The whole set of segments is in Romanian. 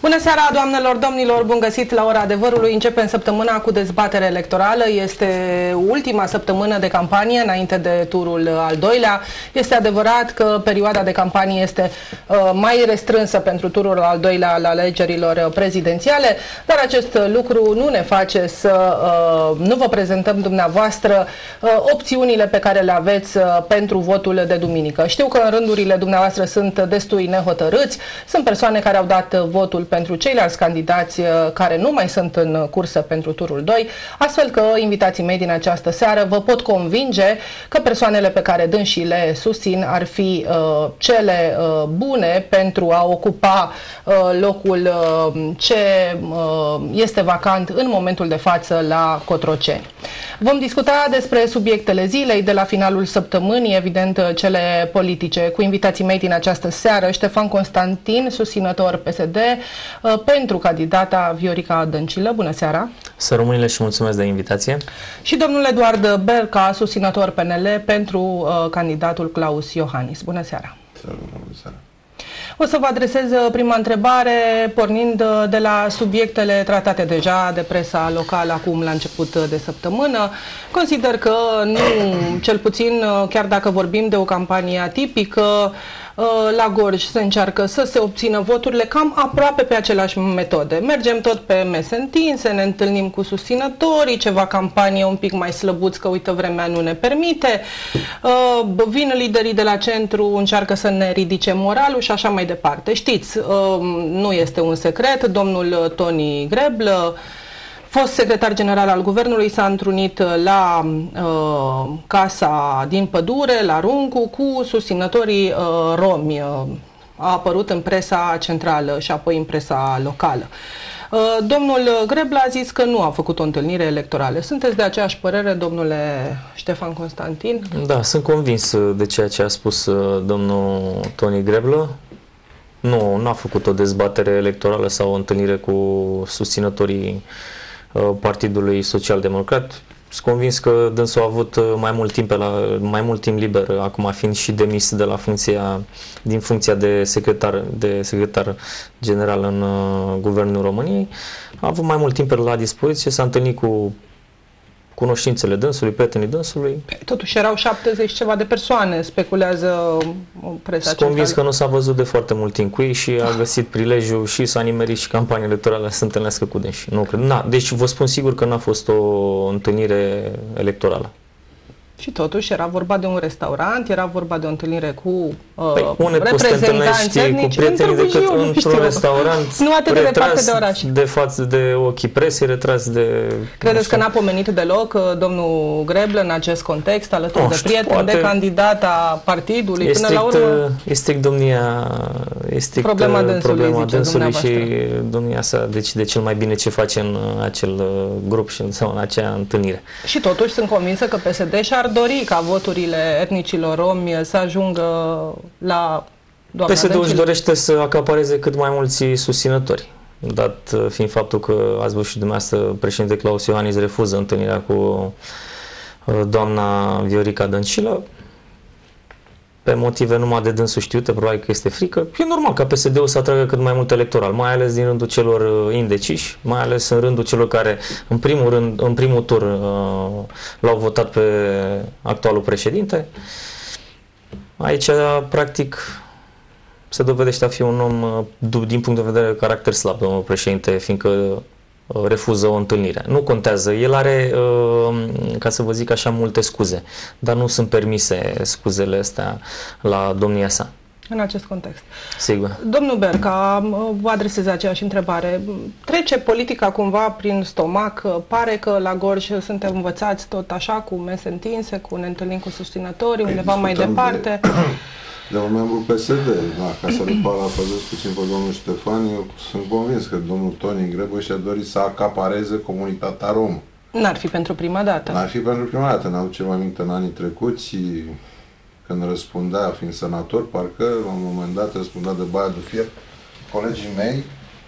Bună seara, doamnelor, domnilor, bun găsit la Ora Adevărului. Începem săptămâna cu dezbatere electorală. Este ultima săptămână de campanie înainte de turul al doilea. Este adevărat că perioada de campanie este mai restrânsă pentru turul al doilea al alegerilor prezidențiale, dar acest lucru nu ne face să nu vă prezentăm dumneavoastră opțiunile pe care le aveți pentru votul de duminică. Știu că în rândurile dumneavoastră sunt destui nehotărâți, sunt persoane care au dat votul pentru ceilalți candidați care nu mai sunt în cursă pentru turul 2, astfel că invitații mei din această seară vă pot convinge că persoanele pe care dânsii le susțin ar fi cele bune pentru a ocupa locul ce este vacant în momentul de față la Cotroceni. Vom discuta despre subiectele zilei de la finalul săptămânii, evident cele politice, cu invitații mei din această seară: Ștefan Constantin, susținător PSD, pentru candidata Viorica Dăncilă. Bună seara! Să rămâne și mulțumesc de invitație. Și domnul Eduard Berca, susținător PNL, pentru candidatul Claus Iohannis. Bună seara! Bună seara! O să vă adresez prima întrebare pornind de la subiectele tratate deja de presa locală acum la început de săptămână. Consider că nu, cel puțin chiar dacă vorbim de o campanie atipică, la Gorj se încearcă să se obțină voturile cam aproape pe aceleași metode. Mergem tot pe mese întinse, ne întâlnim cu susținătorii, ceva campanie un pic mai slăbuți că uite vremea nu ne permite, vin liderii de la centru, încearcă să ne ridice moralul și așa mai departe. Știți, nu este un secret, domnul Tony Greblă, fost secretar general al guvernului, s-a întrunit la casa din Pădure, la Runcu, cu susținătorii romi. A apărut în presa centrală și apoi în presa locală. Domnul Greblă a zis că nu a făcut o întâlnire electorală. Sunteți de aceeași părere, domnule Ștefan Constantin? Da, sunt convins de ceea ce a spus domnul Tony Greblă. Nu a făcut o dezbatere electorală sau o întâlnire cu susținătorii Partidului Social-Democrat. Sunt convins că dânsul a avut mai mult timp liber, acum fiind și demis de la din funcția de secretar general în Guvernul României. A avut mai mult timp la dispoziție, s-a întâlnit cu cunoștințele dânsului, prietenii dânsului. Totuși erau 70 ceva de persoane, speculează presa. Sunt convins că nu s-a văzut de foarte mult timp cu ei și a găsit prilejul și s-a nimerit și campania electorală să se întâlnească cu dânsi. Nu cred. Deci vă spun sigur că n-a fost o întâlnire electorală. Și totuși era vorba de un restaurant, era vorba de o întâlnire cu reprezentanți cu prietenii decât într-un restaurant nu atât de departe de oraș. De față de ochii presei, retras de... Credeți că n-a pomenit deloc domnul Greblă în acest context, alături de prieteni, de candidata partidului? Până la urmă... Este problema dânsului și domnia sa decide cel mai bine ce face în acel grup sau în acea întâlnire. Și totuși sunt convinsă că PSD și-ar dori ca voturile etnicilor romi să ajungă la doamna PSD-ul Dăncilă. își dorește să acapareze cât mai mulți susținători, dat fiind faptul că ați văzut și dumneavoastră, președinte Claus Iohannis refuză întâlnirea cu doamna Viorica Dăncilă pe motive numai de dânsul știute, probabil că este frică. E normal ca PSD-ul să atragă cât mai mult electoral, mai ales din rândul celor indeciși, mai ales în rândul celor care în primul tur l-au votat pe actualul președinte. Aici, practic, se dovedește a fi un om, din punct de vedere de caracter slab, domnul președinte, fiindcă refuză o întâlnire. Nu contează. El are, ca să vă zic așa, multe scuze, dar nu sunt permise scuzele astea la domnia sa. În acest context. Sigur. Domnul Berca, vă adresez aceeași întrebare. Trece politica cumva prin stomac? Pare că la Gorj suntem învățați tot așa, cu mese întinse, cu ne întâlnim cu susținătorii, undeva mai departe. De un membru PSD, ca să nu parafrazez puțin pe domnul Ștefan, eu sunt convins că domnul Tony Greblă și-a dorit să acapareze comunitatea romă. N-ar fi pentru prima dată. N-ar fi pentru prima dată. Ne-aducem aminte în anii trecuți, când răspundea, fiind senator, parcă, la un moment dat răspundea de Baia de Fier, colegii mei,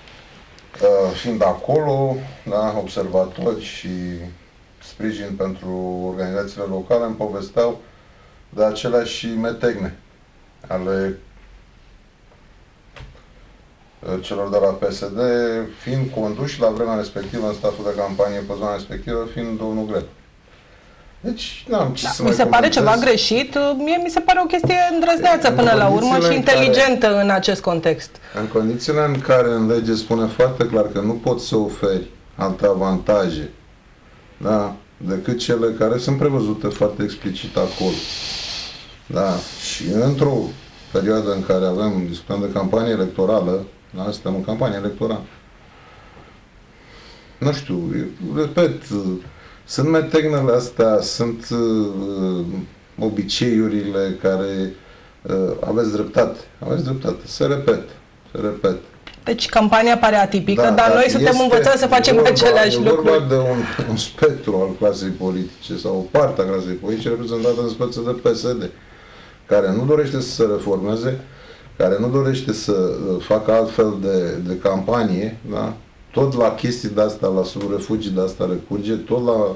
fiind acolo, observatori și sprijin pentru organizațiile locale, îmi povesteau de aceleași metegne ale celor de la PSD, fiind conduși la vremea respectivă în staful de campanie pe zona respectivă, fiind domnul Greb. Deci, n-am ce să mi se pare ceva greșit, mie mi se pare o chestie îndrăzneață până la urmă și inteligentă în acest context. În condițiile în care în lege spune foarte clar că nu poți să oferi alte avantaje, da, decât cele care sunt prevăzute foarte explicit acolo. Da, și într-o perioadă în care discutăm de campanie electorală, da, suntem în campanie electorală. Nu știu, repet, sunt metegnele astea, sunt obiceiurile care aveți dreptate, se repet. Deci campania pare atipică, dar noi suntem învățați să facem aceleași lucruri. E vorba de un spectru al clasei politice sau o parte a clasei politice reprezentată în speță de PSD, care nu dorește să se reformeze, care nu dorește să facă altfel de campanie, da? Tot la chestii de-astea, la subrefugii de-astea recurge, tot la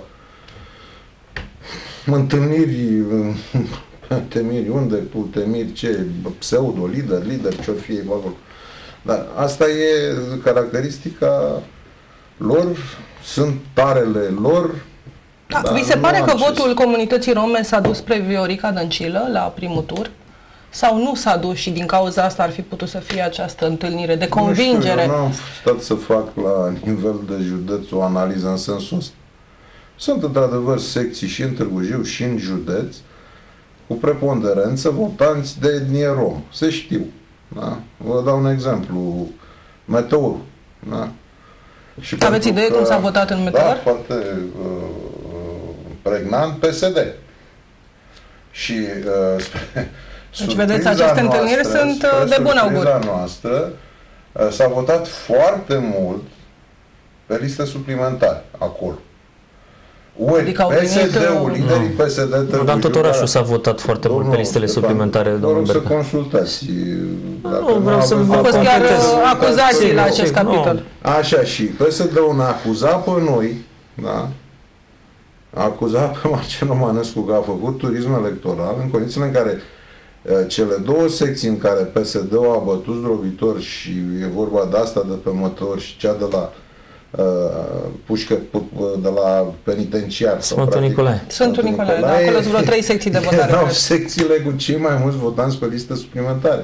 întâlniri, temiri, unde temiri, ce, pseudo, lider, ce-or fi ei acolo. Dar asta e caracteristica lor, sunt tarele lor. Da, vi se pare că votul comunității rome s-a dus spre Viorica Dăncilă la primul tur? Sau nu s-a dus și din cauza asta ar fi putut să fie această întâlnire de convingere? Nu știu, eu n-am stat să fac la nivel de județ o analiză în sensul ăsta. Sunt într-adevăr secții și în Târgu Jiu și în județ cu preponderență votanți de etnie rom. Se știu. Da? Vă dau un exemplu. Meteor. Da? Și aveți idee cum s-a votat în Meteor? Da, foarte pregnant PSD. Și deci, vedeți, aceste întâlniri sunt de bun augur. Noastră s-a votat foarte mult pe liste suplimentare acolo. Adică PSD-ul, liderii PSD, dar tot orașul s-a votat foarte mult pe listele suplimentare, domnul Berca. Să consultați. Nu vreau să vă au fost chiar acuzații la acest capitol. Așa, și PSD-ul ne-a acuzat pe noi, da? A acuzat pe Marcel Romanescu că a făcut turism electoral în condițiile în care cele două secții în care PSD-ul a bătut zdrobitor și e vorba de asta de pe motor și cea de la pușcă, de la penitenciar. Sfântul Nicolae. Sfântul Nicolae, da, acolo sunt vreo 3 secții de votare. Erau secțiile cu cei mai mulți votanți pe liste suplimentare.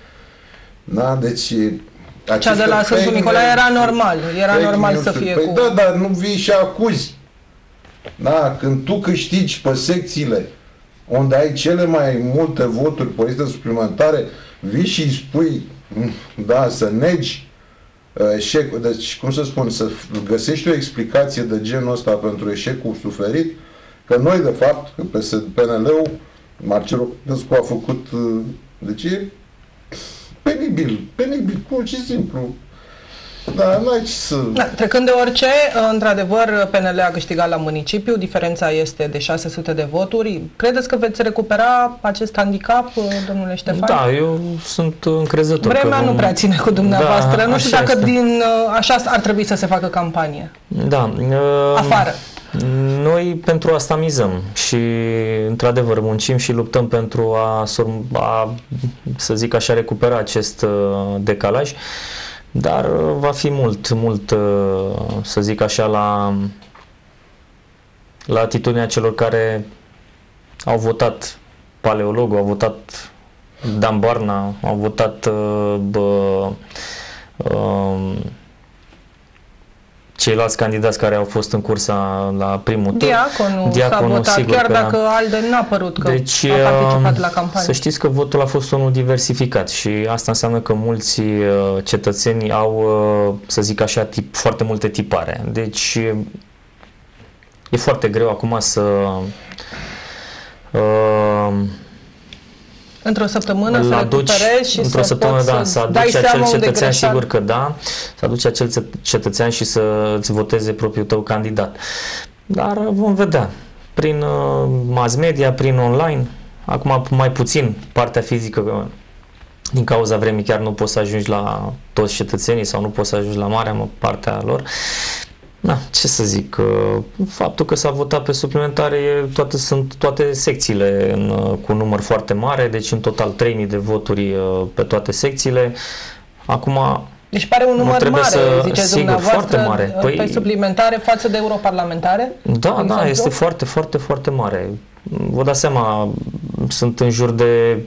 Da, deci cea de la Sfântul Nicolae era normal. Era normal să fie cu... Da, dar nu vii și acuzi. Da, când tu câștigi pe secțiile unde ai cele mai multe voturi pe liste suplimentare, vii și îi spui, da, să negi eșecul, deci, cum să spun, să găsești o explicație de genul ăsta pentru eșecul suferit, că noi, de fapt, că PNL-ul, Marcel Romanescu a făcut, deci e penibil, pur și simplu. Da, n-ai ce să... Da, trecând de orice, într-adevăr, PNL a câștigat la municipiu, diferența este de 600 de voturi. Credeți că veți recupera acest handicap, domnule Ștefan? Da, eu sunt încrezător. Vremea nu prea ține cu dumneavoastră. Da, nu știu dacă așa ar trebui să se facă campanie. Da. Afară. Noi pentru asta mizăm și, într-adevăr, muncim și luptăm pentru a, să zic așa, recupera acest decalaj. Dar va fi mult, să zic așa, la atitudinea celor care au votat Paleologul, au votat Dan Barna, au votat ceilalți candidați care au fost în cursa la primul tur. Diaconul s-a votat, sigur, chiar dacă ALDE n-a părut că deci, a participat la campanie. Să știți că votul a fost unul diversificat și asta înseamnă că mulți cetățeni au, să zic așa, foarte multe tipare. Deci e foarte greu acum să... într-o săptămână să recuperezi și într-o săptămână, da, să aduci acel cetățean, sigur că da, să aduci acel cetățean și să îți voteze propriul tău candidat. Dar vom vedea. Prin mass media, prin online, acum mai puțin partea fizică, din cauza vremii chiar nu poți să ajungi la toți cetățenii sau nu poți să ajungi la marea partea lor. Da, ce să zic, faptul că s-a votat pe suplimentare, sunt toate secțiile cu un număr foarte mare, deci în total 3000 de voturi pe toate secțiile. Acum Deci pare un număr mare, ziceți sigur, dumneavoastră, foarte mare. pe suplimentare față de europarlamentare? Da, este foarte, foarte, foarte mare. Vă dați seama, sunt în jur de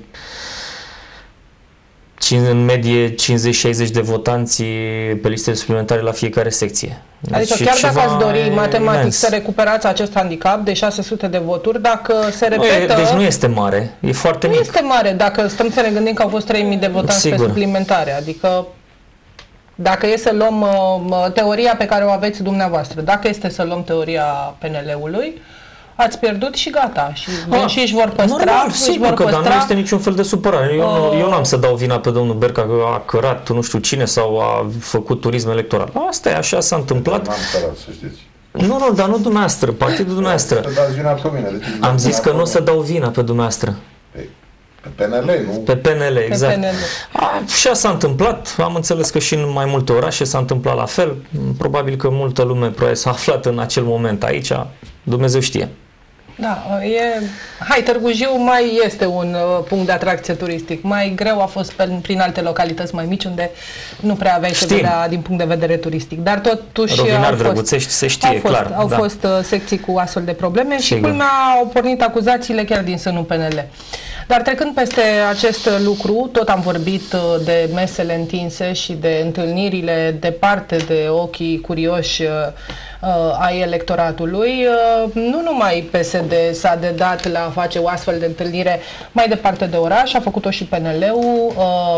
în medie 50-60 de votanți pe listele suplimentare la fiecare secție. Adică și chiar dacă ați dori matematic imens. să recuperați acest handicap de 600 de voturi, dacă se repetă... Deci nu este mare, e foarte mic. Nu este mare, dacă stăm să ne gândim că au fost 3000 de votanți Sigur. pe suplimentare. Adică dacă e să luăm teoria pe care o aveți dumneavoastră, dacă este să luăm teoria PNL-ului, ați pierdut și gata. Și își vor păstra. Normal, sigur că, dar nu este niciun fel de supărare. Eu n-am să dau vina pe domnul Berca că a cărat nu știu cine sau a făcut turism electoral. Asta e, așa s-a întâmplat. N-am cărat, să știți. Nu, dar nu dumneavoastră, partidul dumneavoastră. Să dați vina pe mine. Am zis că nu o să dau vina pe dumneavoastră. Pe PNL, nu? Pe PNL, exact. PNL. Așa s-a întâmplat. Am înțeles că și în mai multe orașe s-a întâmplat la fel. Probabil că multă lume probabil s-a aflat în acel moment aici. Dumnezeu știe. Da, Târgu Jiu mai este un punct de atracție turistic. Mai greu a fost prin alte localități mai mici unde nu prea aveai ce vedea din punct de vedere turistic. Dar totuși Rovinar, Drăguțești, se știe clar. Au fost secții cu astfel de probleme și culmea au pornit acuzațiile chiar din sânul PNL. Dar trecând peste acest lucru, tot am vorbit de mesele întinse și de întâlnirile departe de ochii curioși ai electoratului. Nu numai PSD s-a dedat la a face o astfel de întâlnire mai departe de oraș, a făcut-o și PNL-ul.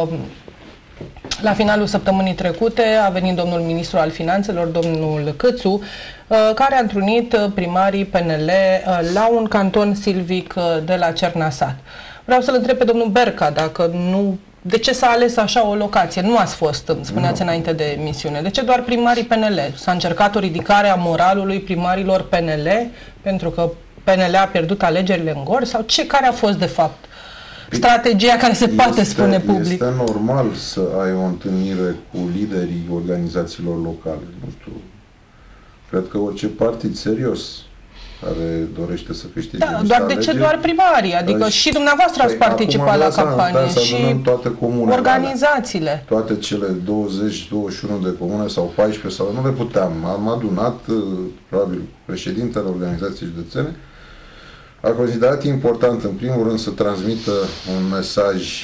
La finalul săptămânii trecute a venit domnul ministru al finanțelor, domnul Câțu, care a întrunit primarii PNL la un canton silvic de la Cernasat. Vreau să-l întreb pe domnul Berca dacă nu... De ce s-a ales așa o locație? Nu ați fost, spuneați înainte de emisiune. De ce doar primarii PNL? S-a încercat o ridicare a moralului primarilor PNL pentru că PNL a pierdut alegerile în Gorj? Sau care a fost de fapt strategia care se poate spune public? Este normal să ai o întâlnire cu liderii organizațiilor locale. Nu știu. Cred că orice partid serios care dorește să câștige niște doar alegeri, de ce doar primarii? Adică și dumneavoastră ați participat la campanie și toate comunele organizațiile. Alea, toate cele 20, 21 de comune sau 14 sau nu le puteam. Am adunat, probabil, președintele organizației județene. A considerat important, în primul rând, să transmită un mesaj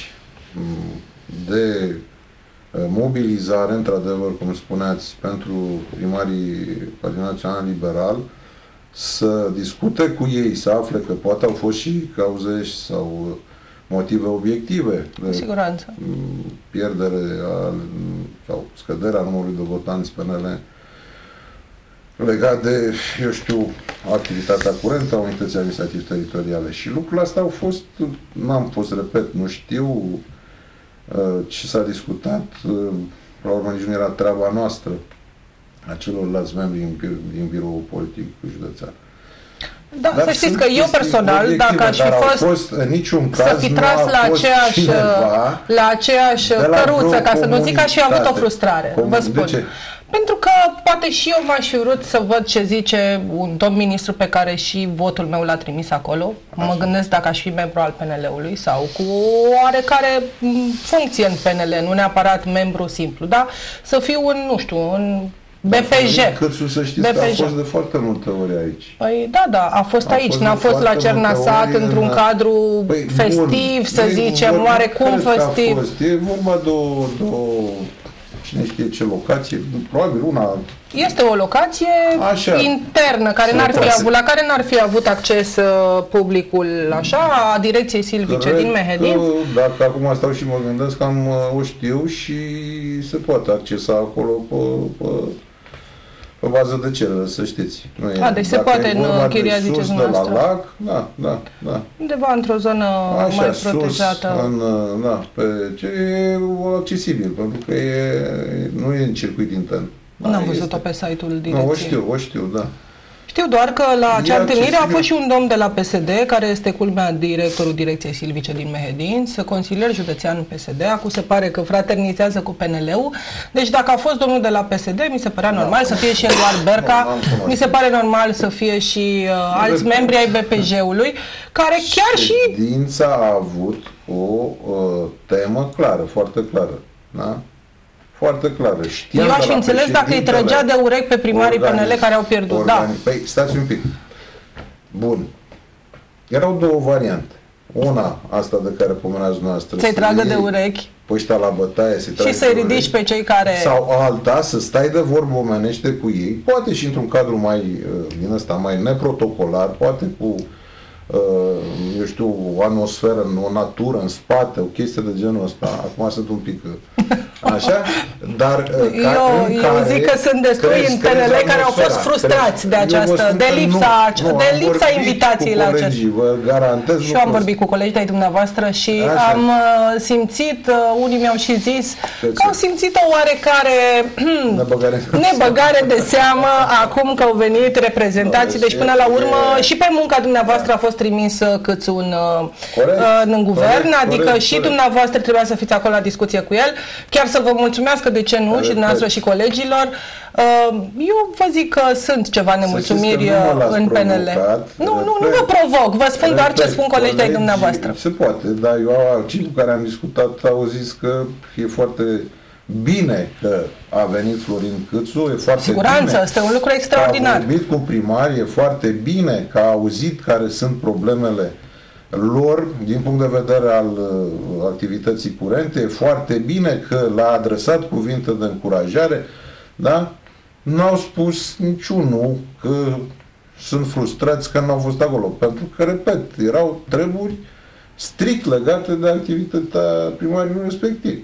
de mobilizare, într-adevăr, cum spuneați, pentru primarii Partidului Național Liberal, să discute cu ei, să afle că poate au fost și cauze sau motive obiective de siguranță. Pierdere sau scăderea numărului de votanți PNL legat de, eu știu, activitatea curentă a unității administrative teritoriale. Și lucrurile astea au fost, n-am fost, repet, nu știu ce s-a discutat, la urmă nici nu era treaba noastră, a celorlalți membri din biroul politic județean. Da, dar să știți că eu personal, dacă aș fi fost în niciun caz să fi tras la aceeași căruță, ca să nu zic că aș fi avut o frustrare, vă spun. Pentru că poate și eu m-aș fi vrut să văd ce zice un domn ministru pe care și votul meu l-a trimis acolo. Mă gândesc dacă aș fi membru al PNL-ului sau cu oarecare funcție în PNL, nu neapărat membru simplu, da? Să fiu un, nu știu, un BPJ. Câțu, să știți că a fost de foarte multe ori aici. Păi da, a fost aici, n-a fost la Cernasat într-un cadru festiv, să zicem, oarecum festiv. E vorba de o cine știe ce locație, probabil una... Este o locație internă care la care n-ar fi avut acces publicul așa, a Direcției Silvice din Mehedinț. Dacă acum stau și mă gândesc, o știu și se poate accesa acolo pe bază de cerere, să știți. Deci se poate în Chiria, ziceți dumneavoastră. De la lac, da. Undeva într-o zonă mai protejată. E accesibil, pentru că nu e în circuit intern. N-am văzut-o pe site-ul direcției. O știu, da. Știu doar că la acea întâlnire a fost și un domn de la PSD, care este culmea directorul Direcției Silvice din Mehedinț, consilier județean PSD, acum se pare că fraternizează cu PNL-ul. Deci dacă a fost domnul de la PSD, mi se părea normal să fie și Eduard Berca, mi se pare normal să fie și alți membri ai BPJ-ului, care chiar și... Ședința a avut o temă clară, foarte clară, da? foarte clară. Știam Eu aș de la înțeles dacă îi trăgea de urechi pe primarii PNL care au pierdut. Da. Păi, stați un pic. Bun. Erau două variante. Una, asta de care pomenați noastră. Să-i tragă de urechi. Pe ăștia la bătaie, și să-i ridici pe cei care... Sau alta, să stai de vorbă omenește cu ei, poate și într-un cadru mai, din ăsta, mai neprotocolar, poate cu, eu știu, o atmosferă, o natură în spate, o chestie de genul ăsta. Acum sunt un pic... Așa? Dar eu zic că sunt destui în PNL care au fost frustrați de această, de lipsa invitației la acest. Vă garantez. Și eu am vorbit cu colegii ai dumneavoastră și am simțit, unii mi-au și zis că au simțit o oarecare nebăgare de seamă acum că au venit reprezentanții. Deci până la urmă și pe munca dumneavoastră a fost trimis câți în guvern, adică și dumneavoastră trebuia să fiți acolo la discuție cu el. Chiar să vă mulțumească, de ce nu, și dumneavoastră și colegilor. Eu vă zic că sunt ceva nemulțumiri în PNL. Nu vă provoc, vă spun doar ce spun colegii ai dumneavoastră. Se poate, dar eu, cei cu care am discutat au zis că e foarte bine că a venit Florin Câțu, e foarte siguranță, bine. este un lucru extraordinar. A vorbit cu primarii, e foarte bine că a auzit care sunt problemele lor din punct de vedere al activității curente, e foarte bine că l-a adresat cuvinte de încurajare, da? N-au spus niciunul că sunt frustrați că n-au fost acolo, pentru că, repet, erau treburi strict legate de activitatea primarilor respectiv.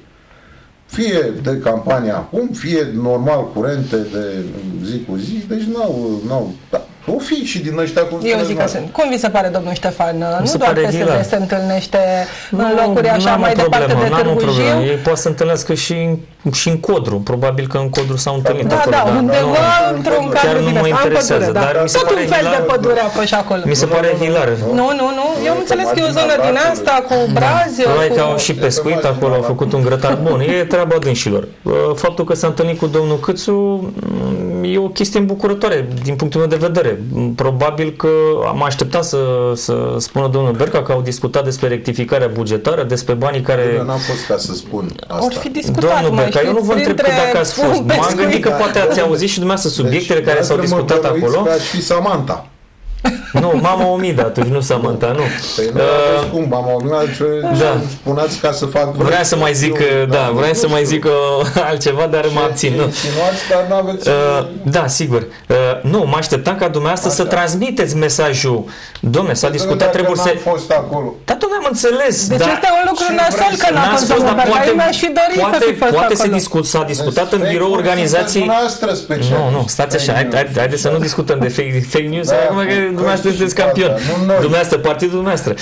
Fie de campanie acum, fie normal curente de zi cu zi, deci n-au o fi și din ăștia cum eu zic că sunt. Cum vi se pare, domnul Ștefan? Nu doar PSD se întâlnește în locuri așa mai departe de Târgu Jiu. Ei poate să întâlnească și în Codru. Probabil că în Codru s-au întâlnit acolo. Da, undeva într-un cadru din ăsta. Am pădure, dar tot un fel de pădure a fost și acolo. Mi se pare hilar. Nu. Eu am înțeles că e o zonă din asta cu brazi. Probabil că au și pescuit acolo, au făcut un grătar bun. E treaba dânșilor. Faptul că s-a întâlnit cu domnul Câțu e o chestie îmbucurătoare din punctul meu de vedere. Probabil că am așteptat să spună domnul Berca că au discutat despre rectificarea bugetară, despre banii care... Eu n-am fost ca să spun asta. Or fi discutat, domnul Berca, eu nu vă întreb dacă ați fost. M-am gândit că poate ați auzit și dumneavoastră subiectele care s-au discutat acolo. Ca și Samantha. Nu, Mama Omida atunci, nu Samantha, nu. Păi nu cum, Mama Omida, spuneați ca să fac... Vreau să mai zic, vreau să mai zic altceva, dar mă abțin. Dar n-aveți... Da, sigur. Nu, mă așteptam ca dumneavoastră să transmiteți mesajul. Dom'le, s-a discutat, trebuie să... fost acolo. Dar dom'le, am înțeles. Deci este un lucru nasol că n-a fost domnul Berca. Eu mi-aș fi dorit să fi fost poate acolo. S-a discutat în birou organizației... Nu, stați așa, haideți să nu discutăm de fake news. Dumneavoastră sunteți campion. Dumneavoastră, partidul dumneavoastră.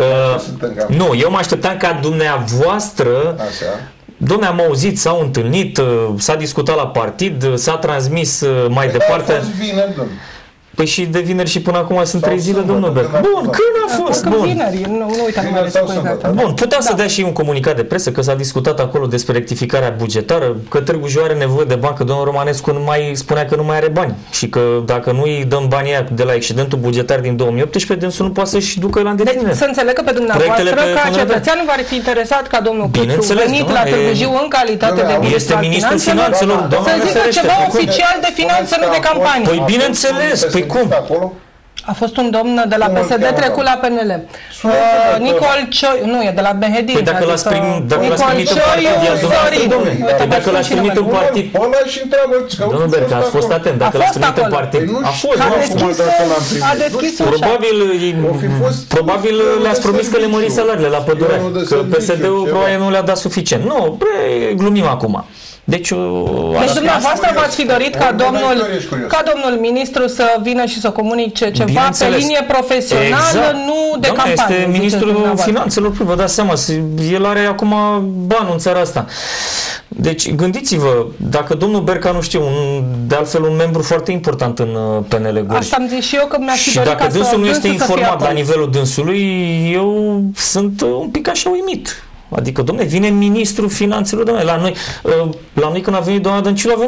Nu, eu mă așteptam ca dumneavoastră... Dom'le, am auzit, s-au întâlnit, s-a discutat la partid, s-a transmis mai departe. A fost vineri, domnule. Păi și de vineri și până acum sunt 3 zile, domnul Berca. Bun, când a fost? Bun. Vineri, nu uitați. Bun, puteau să dea și un comunicat de presă că s-a discutat acolo despre rectificarea bugetară, că Târgu Jiu are nevoie de bani, că domnul Romanescu nu mai spunea că nu mai are bani și că dacă nu îi dăm banii aia de la excedentul bugetar din 2018, dânsul nu poate să-și ducă la îndeplinire. Deci să înțeleg că pe dumneavoastră, ca cetățean, v-ar fi interesat ca domnul Câțu venit la Târgu Jiu în calitate de este ministrul finanțelor, să zică ceva oficial de finanțe, nu de campanie. Păi bineînțeles, păi cum? A fost un domn de la PSD trecut la PNL. Nicol Cioi, nu, e de la Behedin. Păi dacă l-ați primit în partid, dacă l-ați primit în partid, domnul Berca, ați fost atent, dacă l-ați primit în partid, a fost, a deschis ușa. Probabil le-ați promis că le mări salariile la pădure, că PSD-ul probabil nu le-a dat suficient. Nu, glumim acum. Deci dumneavoastră v-ați fi dorit ca domnul ministru să vină și să comunice ceva pe linie profesională, nu de campanie. Este ministrul finanțelor, vă dați seama, el are acum banul în țara asta. Deci gândiți-vă, dacă domnul Berca, nu știu, de altfel un membru foarte important în PNL Gorj. Asta am zis și eu că mi-aș fi dorit ca să... Și dacă dânsul nu este informat la nivelul dânsului, eu sunt un pic așa uimit. Adică, dom'le, vine ministrul finanțelor, dom'le, la noi când a venit doamna Dăncilă, a venit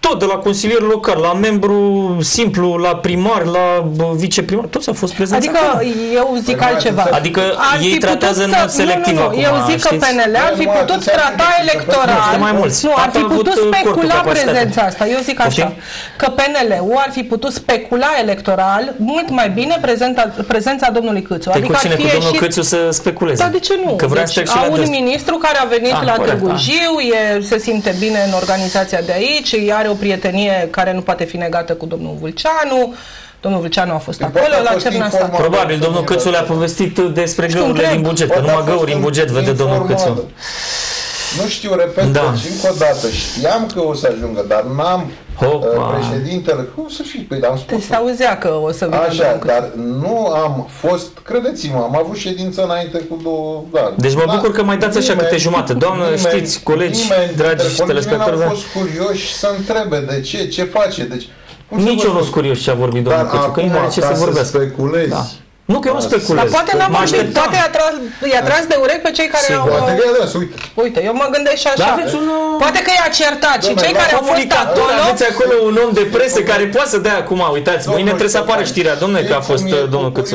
tot, de la consilier local, la membru simplu, la primar, la viceprimar, toți au fost prezenți. Adică acolo. eu zic altceva. Adică ei tratează în mod selectiv acum. Eu zic că PNL ar fi putut trata electoral. Mai mulți. Nu, ar fi Au avut putut corpul specula capacitate. prezența asta. Eu zic așa, că PNL-ul ar fi putut specula electoral mult mai bine prezența domnului Câțu. Păi cu cine? Cu domnul Câțu să speculeze? Da, de ce nu? Că vrea deci, să trec și la un dâns. ministru care a venit la Târgu Jiu, se simte bine în organizația de aici, are o prietenie care nu poate fi negată cu domnul Vulceanu. Domnul Vulceanu a fost acolo la Cernastat. Probabil domnul Câțu le-a povestit despre găurile din buget, că numai găuri în buget vede domnul Câțu. Nu știu, repet, deci încă o dată, știam că o să ajungă, dar n-am președintele, cum să fie? Păi am spus. Se auzea că o să vină. Așa, dar nu am fost, credeți-mă, am avut ședință înainte cu două, da. Deci mă bucur că mai dați așa câte jumate. Doamnă, știți, colegi, dragi telespectatori, au fost curioși să întrebe de ce face, deci... Nici eu nu sunt curios ce a vorbit domnul Câțu, că nu are ce să vorbească. Nu, că eu nu speculez. Dar poate n-am vorbit, poate i-a tras de urechi pe cei care au... Poate că i-a uite. Uite, eu mă gândesc și așa. Poate că i-a certat și cei care au fost acolo... Aveți acolo un om de presă care poate să dea acum, uitați, mâine trebuie să apară știrea, domnule, că a fost domnul Câțu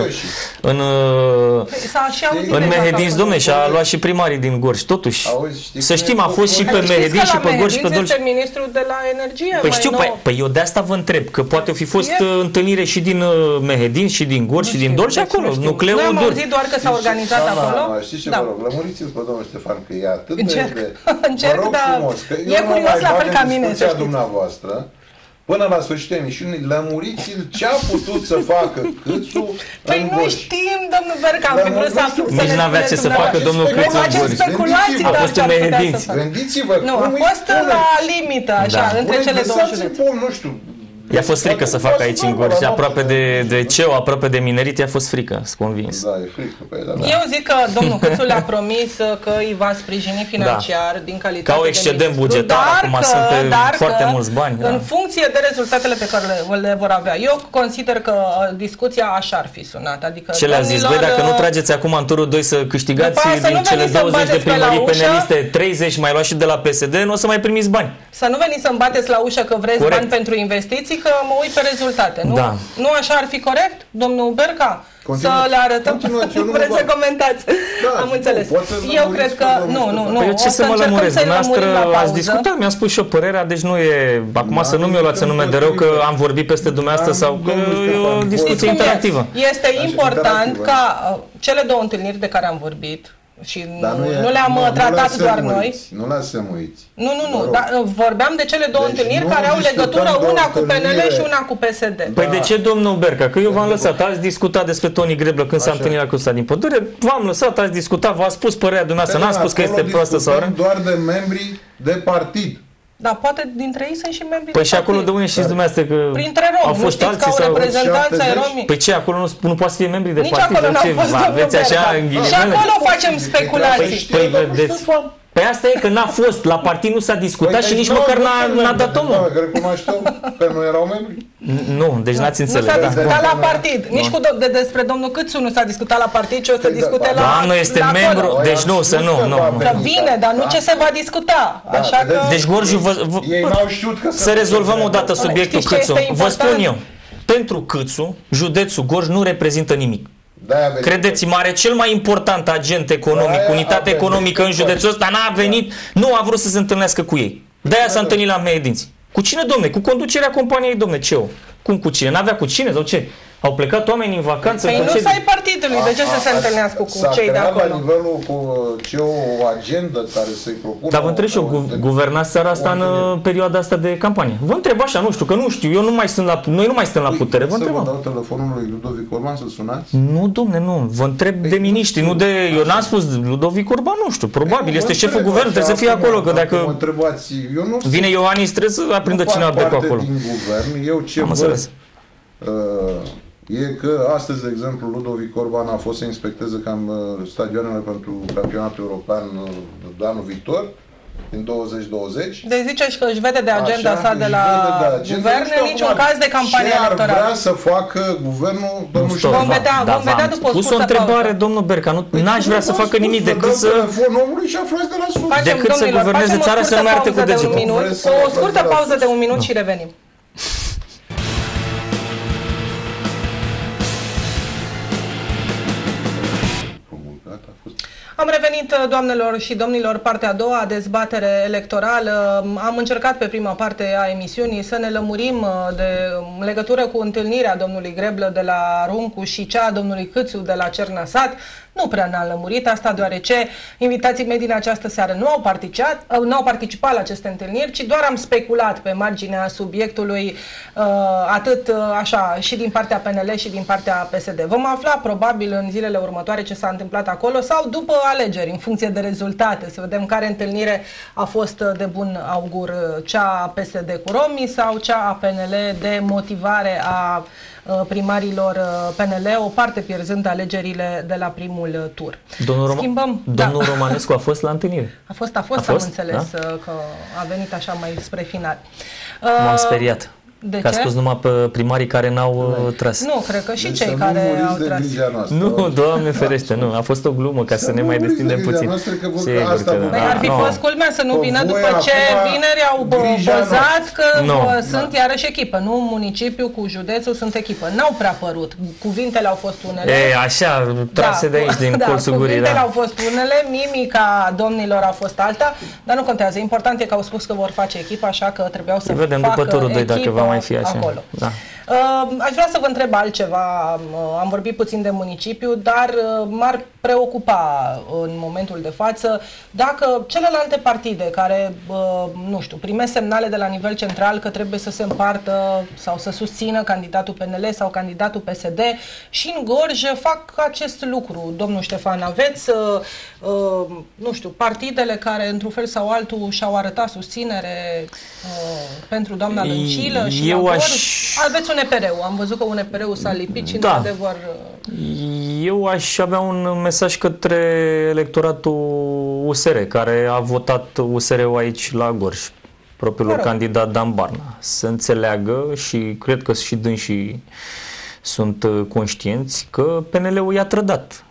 în Mehedinți, domnule, și a luat și primarii din Gorj, totuși. Să știm, a fost și pe Mehedinți și pe Gorj și pe Dolj. Este ministrul de la energie. Păi știu, păi eu de asta vă întreb, că poate fi fost întâlnire și din Mehedinți și din Gorj și din Dolj acolo, nucleul dur. Noi am auzit doar că s-a organizat acolo. Știți ce vă rog, lămuriți-l pe domnul Ștefan, că e atât de... Încerc, dar e curios la fel ca mine, să știți. Dumneavoastră, până la sfârșitul emisiunii, lămuriți-l ce a putut să facă Câțu în Păi nu știm, domnul Berca, am fi vrut să aflu. Nici n-avea ce să facă domnul Câțu în Gorj. Speculații, a fost în Mehedinți. Gândiți-vă nu, a fost la limită, așa, între cele două județe. Nu știu. I-a fost frică să facă aici în Gorj, aproape de CEU, aproape de minerit, i-a fost frică, sunt convins. Da, e frică pe ea, da. Eu zic că domnul Câțu le-a promis că îi va sprijini financiar din calitate de ministru. Ca o excedent bugetar, acum sunt foarte mulți bani. În funcție de rezultatele pe care le vor avea. Eu consider că discuția așa ar fi sunat. Adică ce le-a zis? Băi, dacă nu trageți acum în turul 2 să câștigați din cele 20 de primării peneliste, 30 mai luați și de la PSD, nu o să mai primiți bani. Să nu veniți să-mi bateți la ușă că vreți bani pentru investiții, că mă uit pe rezultate, nu? Da. Nu așa ar fi corect, domnul Berca? Să le arătăm? Vreți să comentați? Da, am înțeles. Eu cred că... Nu. Păi ce să mă lămuresc? Dumneavoastră ați discutat, mi-am spus și eu părerea, deci nu e... Acum să nu mi-o luați în nume de rău că am vorbit peste dumneavoastră sau că e o discuție interactivă. Este important ca cele două întâlniri de care am vorbit și nu le-am tratat doar noi. Nu lăsăm. Nu. Dar vorbeam de cele două întâlniri care au legătură, una cu PNL și una cu PSD. Păi de ce, domnul Berca? Că eu v-am lăsat, ați discutat despre Toni Greblă când s-a întâlnit la Cursa din Pădure, v-am lăsat, ați discutat, v-a spus părerea dumneavoastră, n-a spus că este proastă sau rău. Doar de membrii de partid. Da, poate dintre ei sunt și membri. Păi și acolo de unde știți dumneavoastră că printre romi, au fost alții sau reprezentanți ai romii. Păi ce, acolo nu poate să fie membri de nici partid? Acolo aveți așa în ghilimele? Și acolo facem speculații. Păi vedeți. Păi asta e că n-a fost, la partid nu s-a discutat și nici măcar n-a dat omul. Recunoaștem că nu erau membri? Nu, deci n-ați înțeles. Nu s-a discutat la partid. Nici despre domnul Câțu nu s-a discutat la partid, ci o să discute la Doamnă, este membru, deci nu, să nu. Că vine, dar nu ce se va discuta. Așa că... Deci Gorju, să rezolvăm odată subiectul Câțu. Vă spun eu, pentru Câțu, județul Gorj nu reprezintă nimic. Credeți-mă, are cel mai important agent economic, unitate economică în județul ăsta, n-a venit, nu a vrut să se întâlnească cu ei. De-aia s-a întâlnit la Mehedinți. Cu cine, domne? Cu conducerea companiei, domne, CEU. Cum cu cine? N-avea cu cine sau ce? Au plecat oameni în vacanță? Păi nu să-i partidului, de ce să se întâlnească cu cei de acolo? La nivelul cu CEU o agendă care să-i propună... Dar vă întreb și eu, guvernați țara asta în perioada asta de campanie? Vă întreb așa, nu știu, că nu știu, noi nu mai suntem la putere, vă întreb. Să vă dau telefonul lui Ludovic Orban să sunați? Nu, domne, nu, vă întreb de miniștri, nu de... Eu n-am spus Ludovic Orban, nu știu, probabil, este șeful guvernului, trebuie să fie acolo, că dacă vine Iohannis, trebuie să aprindă cineva de pe acolo. Din guvern, eu ce văd e că astăzi, de exemplu, Ludovic Orban a fost să inspecteze stadioanele pentru campionatul european de anul viitor din 2020. Deci ziceți că își vede de agenda Așa, sa de la guvern niciun caz de campanie electorală. Ce ar vrea să facă guvernul, domnul Ștefan? Vom vedea după o pus o scurtă întrebare, pauză. domnul Berca, n-aș vrea să facă nimic decât să... telefon omului și aflați de la sus. Decât să guverneze țara, să nu mai arte cu degetul. O scurtă pauză de un minut și revenim. Am revenit, doamnelor și domnilor, partea a doua, dezbatere electorală. Am încercat pe prima parte a emisiunii să ne lămurim în legătură cu întâlnirea domnului Greblă de la Runcu și cea a domnului Câțu de la Cernăsat. Nu prea ne-am lămurit, asta deoarece invitații mei din această seară nu au participat la aceste întâlniri, ci doar am speculat pe marginea subiectului, atât așa și din partea PNL și din partea PSD. Vom afla probabil în zilele următoare ce s-a întâmplat acolo sau după alegeri, în funcție de rezultate, să vedem care întâlnire a fost de bun augur, cea a PSD cu romii sau cea a PNL de motivare a primarilor PNL, o parte pierzând alegerile de la primul tur. Domnul Romanescu a fost la întâlnire? A fost, am înțeles, da? Că a venit așa mai spre final. M-am speriat. De că ce? a spus numai pe primarii care n-au tras. Nu, cred că și deci cei care au tras. Nu, Doamne ferește, nu. A fost o glumă ca să ne mai destindem puțin. Ar fi fost culmea să nu vină după ce vineri au bozat că sunt iarăși echipă. Nu municipiu cu județul sunt echipă. N-au prea părut. Cuvintele au fost unele. Așa, trase de aici, din colțul gurii. Cuvintele au fost unele, mimica domnilor a fost alta, dar nu contează. Important e că au spus că vor face echipă, așa că trebuiau să vedem facă după turul 2 dacă va mai fi așa. Acolo. Da. Aș vrea să vă întreb altceva, am vorbit puțin de municipiu, dar m-ar preocupa în momentul de față dacă celelalte partide care, nu știu, primesc semnale de la nivel central că trebuie să se împartă sau să susțină candidatul PNL sau candidatul PSD și în Gorj fac acest lucru. Domnul Ștefan, aveți, nu știu, partidele care într-un fel sau altul și-au arătat susținere pentru doamna Dăncilă și la Gorj? Aveți un EPR-ul. Am văzut că un EPR-ul s-a lipit și într-adevăr... Eu aș avea un mesaj către electoratul USR, care a votat USR-ul aici la Gorj, propriul candidat Dan Barna. Să înțeleagă și cred că și dânsii sunt conștienți că PNL-ul i-a trădat.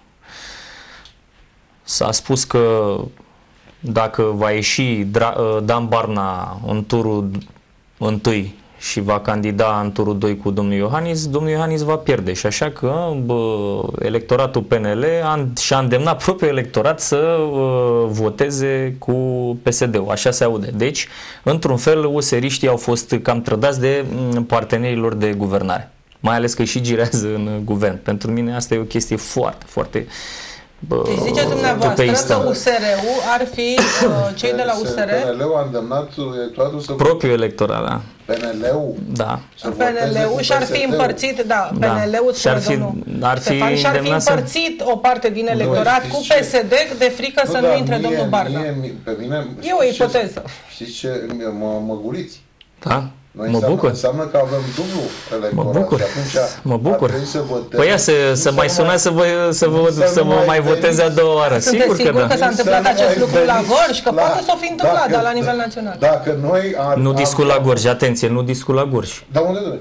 S-a spus că dacă va ieși Dan Barna în turul întâi și va candida în turul 2 cu domnul Iohannis va pierde. Și așa că electoratul PNL și-a îndemnat propriul electorat să voteze cu PSD-ul. Așa se aude. Deci, într-un fel, useriștii au fost cam trădați de partenerilor de guvernare. Mai ales că și girează în guvern. Pentru mine asta e o chestie foarte, foarte... Deci ziceți dumneavoastră că USR-ul ar fi cei de la USR? PNL-ul a îndemnat electoratul să... Propriul electorat, da. PNL-ul? Da. PNL-ul și-ar fi împărțit, da, PNL-ul, spune domnul Ștefan, și-ar fi împărțit o parte din electorat cu PSD de frică să nu intre domnul Barna. E o ipoteză. Știți ce? Mă guliți. Da. Mă bucur. Înseamnă că avem dublu electorat. Mă bucur. Mă bucur. Păi ia să mai sunați să vă mai voteze a doua oară. Sunteți sigur că s-a întâmplat acest lucru la Gorj? Că poate s-o fi întâmplat, dar la nivel național. Dacă noi nu discut la Gorj, atenție, nu discut la Gorj. Dar unde?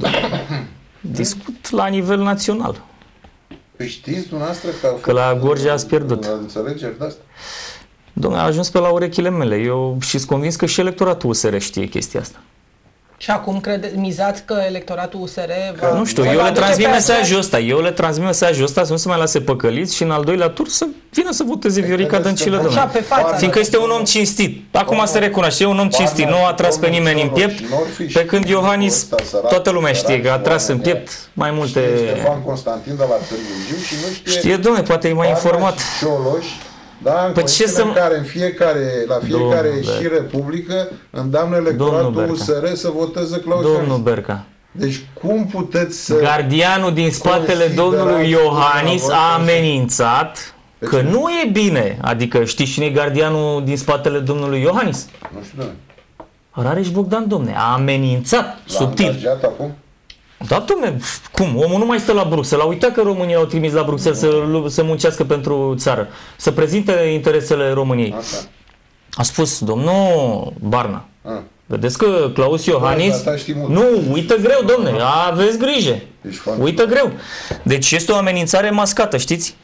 Discut la nivel național. Păi știți dumneavoastră că la Gorj ați pierdut. Înțelegeri de asta? Dom'le, a ajuns pe la urechile mele. Eu și-s convins că și electoratul USR știe chestia asta. Și acum mizați că electoratul USR va... Nu știu, eu le transmit mesajul ăsta, să nu se mai lase păcăliți și în al doilea tur să vină să voteze Viorica Dăncilă, domnule. Fiindcă este un om cinstit. Acum se recunoaște, e un om cinstit. Nu a tras pe nimeni în piept, pe când Iohannis, toată lumea știe că a tras în piept mai multe... Ștefan Constantin de la Târgu Jiu și nu știe... Știe, domnule, poate e mai informat. Da, în care la fiecare ieșire publică îndeamnă electoratul USR să voteze Claus Iohannis. Domnul Berca. Deci cum puteți să... Gardianul din spatele domnului Iohannis a amenințat că nu e bine. Adică știți cine e gardianul din spatele domnului Iohannis? Nu știu, domnule. Rareș Bogdan, domne, a amenințat subtil. Acum? Da, dom'le, cum? Omul nu mai stă la Bruxelles. A uitat că România l-au trimis la Bruxelles să muncească pentru țară, să prezinte interesele României. Asta. A spus domnul Barna. Vedeți că Claus Iohannis... Nu, uită greu, domne, aveți grijă. Uită greu. Deci este o amenințare mascată, știți?